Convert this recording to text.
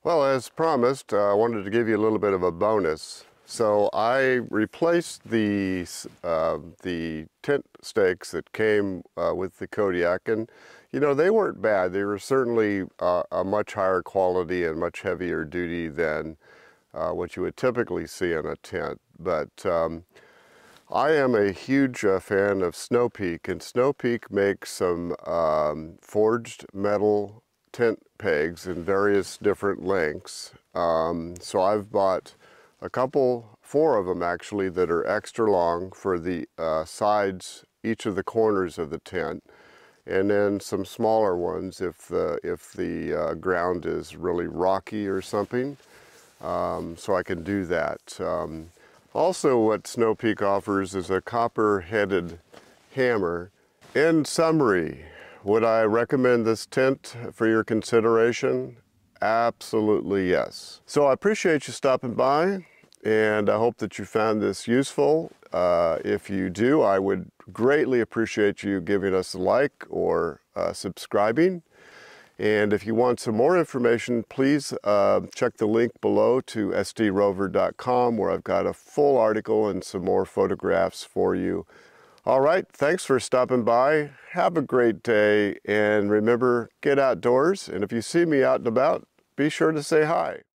Well, as promised, I wanted to give you a little bit of a bonus. So I replaced the tent stakes that came with the Kodiak, and you know, they weren't bad. They were certainly a much higher quality and much heavier duty than what you would typically see in a tent. But I am a huge fan of Snow Peak, and Snow Peak makes some forged metal tent pegs in various different lengths. So I've bought a couple, 4 of them actually, that are extra long for the sides, each of the corners of the tent, and then some smaller ones if the ground is really rocky or something, so I can do that. Also, what Snow Peak offers is a copper-headed hammer. In summary, would I recommend this tent for your consideration? Absolutely yes. So I appreciate you stopping by, and I hope that you found this useful. If you do, I would greatly appreciate you giving us a like or subscribing. And if you want some more information, please check the link below to sdrover.com, where I've got a full article and some more photographs for you. All right, thanks for stopping by. Have a great day, and remember, get outdoors. And if you see me out and about, be sure to say hi.